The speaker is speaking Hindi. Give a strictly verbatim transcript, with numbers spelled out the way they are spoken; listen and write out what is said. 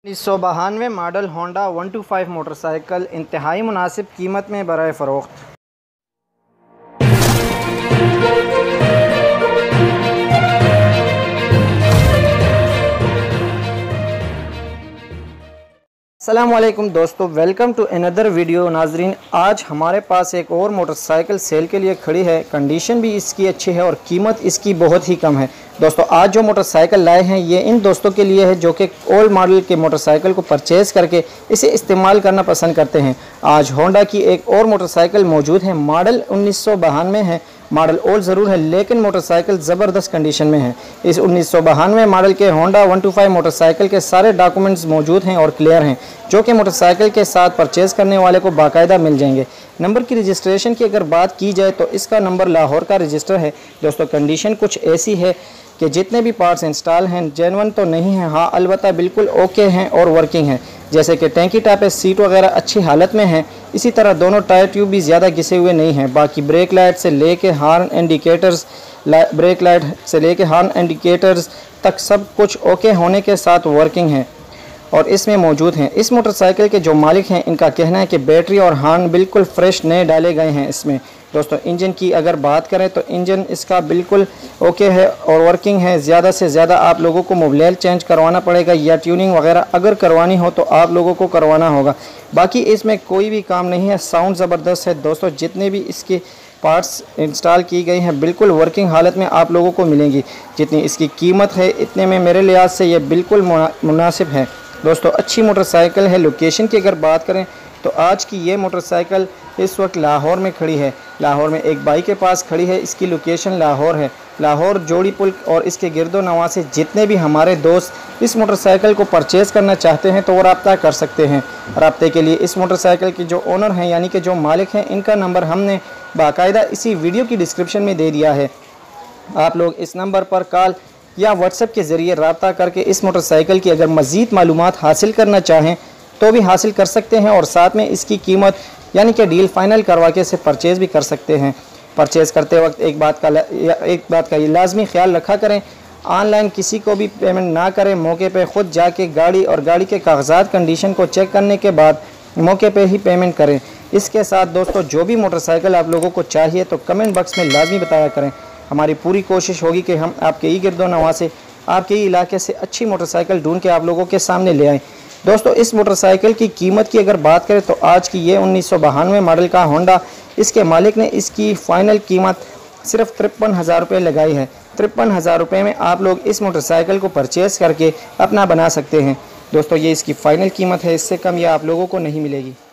उन्नीस सौ बानवे model Honda one two five motorcycle इंतहाई मुनासिब कीमत में बराए फ़रोख्त। अस्सलामुअलैकुम दोस्तों, वेलकम टू अनदर वीडियो। नाजरीन, आज हमारे पास एक और मोटरसाइकिल सेल के लिए खड़ी है। कंडीशन भी इसकी अच्छी है और कीमत इसकी बहुत ही कम है। दोस्तों, आज जो मोटरसाइकिल लाए हैं ये इन दोस्तों के लिए है जो कि ओल्ड मॉडल के मोटरसाइकिल को परचेज़ करके इसे इस्तेमाल करना पसंद करते हैं। आज होंडा की एक और मोटरसाइकिल मौजूद है। मॉडल उन्नीस सौ बानवे है। मॉडल ओल्ड ज़रूर है लेकिन मोटरसाइकिल ज़बरदस्त कंडीशन में है। इस उन्नीस सौ बानवे मॉडल के Honda one two five motorcycle के सारे डॉक्यूमेंट्स मौजूद हैं और क्लियर हैं, जो कि मोटरसाइकिल के साथ परचेज़ करने वाले को बाकायदा मिल जाएंगे। नंबर की रजिस्ट्रेशन की अगर बात की जाए तो इसका नंबर लाहौर का रजिस्टर है। दोस्तों, कंडीशन कुछ ऐसी है कि जितने भी पार्ट्स इंस्टॉल हैं जेन्युइन तो नहीं हैं, हाँ अलबत्ता बिल्कुल ओके हैं और वर्किंग है। जैसे कि टैंकी टाप है, सीट वगैरह अच्छी हालत में है। इसी तरह दोनों टायर ट्यूब भी ज़्यादा घिसे हुए नहीं हैं। बाकी ब्रेक लाइट से लेके हॉर्न इंडिकेटर्स ब्रेक लाइट से लेके हॉर्न इंडिकेटर्स तक सब कुछ ओके होने के साथ वर्किंग है और इसमें मौजूद हैं। इस मोटरसाइकिल के जो मालिक हैं इनका कहना है कि बैटरी और हॉर्न बिल्कुल फ्रेश नए डाले गए हैं इसमें। दोस्तों, इंजन की अगर बात करें तो इंजन इसका बिल्कुल ओके है और वर्किंग है। ज़्यादा से ज़्यादा आप लोगों को मोबिल चेंज करवाना पड़ेगा या ट्यूनिंग वगैरह अगर करवानी हो तो आप लोगों को करवाना होगा। बाकी इसमें कोई भी काम नहीं है। साउंड ज़बरदस्त है। दोस्तों, जितने भी इसके पार्ट्स इंस्टॉल की गई हैं बिल्कुल वर्किंग हालत में आप लोगों को मिलेंगी। जितनी इसकी कीमत है इतने में मेरे लिहाज से ये बिल्कुल मुनासिब है। दोस्तों, अच्छी मोटरसाइकिल है। लोकेशन की अगर बात करें तो आज की ये मोटरसाइकिल इस वक्त लाहौर में खड़ी है। लाहौर में एक बाई के पास खड़ी है। इसकी लोकेशन लाहौर है। लाहौर जोड़ी पुल और इसके गिरदो नवा से जितने भी हमारे दोस्त इस मोटरसाइकिल को परचेज़ करना चाहते हैं तो वो रब्ता कर सकते हैं। रब्ते के लिए इस मोटरसाइकिल के जो ओनर हैं यानी कि जो मालिक हैं इनका नंबर हमने बाकायदा इसी वीडियो की डिस्क्रिप्शन में दे दिया है। आप लोग इस नंबर पर कॉल या व्हाट्सएप के ज़रिए रब्ता करके इस मोटरसाइकिल की अगर मज़ीद मालूमात हासिल करना चाहें तो भी हासिल कर सकते हैं और साथ में इसकी कीमत यानी कि डील फाइनल करवा के इसे परचेज़ भी कर सकते हैं। परचेज़ करते वक्त एक बात का एक बात का ये लाजमी ख्याल रखा करें, ऑनलाइन किसी को भी पेमेंट ना करें। मौके पे ख़ुद जाके गाड़ी और गाड़ी के कागजात कंडीशन को चेक करने के बाद मौके पे ही पेमेंट करें। इसके साथ दोस्तों, जो भी मोटरसाइकिल आप लोगों को चाहिए तो कमेंट बॉक्स में लाजमी बताया करें। हमारी पूरी कोशिश होगी कि हम आपके ही गिरदो नवा से आपके ही इलाके से अच्छी मोटरसाइकिल ढूंढ के आप लोगों के सामने ले आएँ। दोस्तों, इस मोटरसाइकिल की कीमत की अगर बात करें तो आज की ये उन्नीस सौ बानवे मॉडल का होंडा, इसके मालिक ने इसकी फ़ाइनल कीमत सिर्फ तिरपन हज़ार रुपये लगाई है। तिरपन हज़ार रुपये में आप लोग इस मोटरसाइकिल को परचेज़ करके अपना बना सकते हैं। दोस्तों, ये इसकी फ़ाइनल कीमत है, इससे कम ये आप लोगों को नहीं मिलेगी।